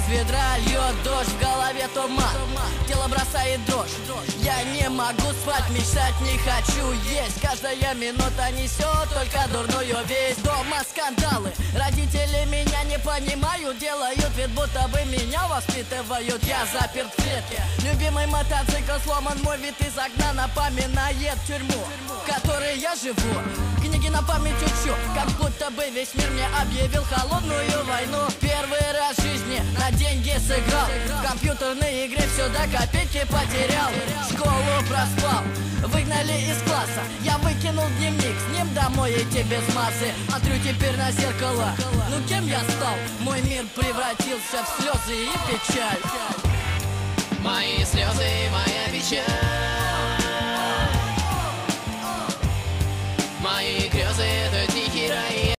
из ведра льет дождь, в голове туман, тело бросает дрожь. Я не могу спать, мечтать не хочу есть. Каждая минута несет только дурную весть. Дома скандалы, родители меня не понимают, делают вид, будто бы меня воспитывают. Я заперт в клетке, любимый мотоцикл сломан, мой вид из окна напоминает тюрьму, в которой я живу. Книги на память учу, как будто бы весь мир мне объявил холодную войну. Первый раз в жизни на деньги сыграл, в компьютерной игре все до копейки потерял. Школу проспал, выгнали из класса, я выкинул дневник, с ним домой идти без массы. Смотрю теперь на зеркало, ну кем я стал? Мой мир превратился в слезы и печаль. Мои слезы и моя печаль.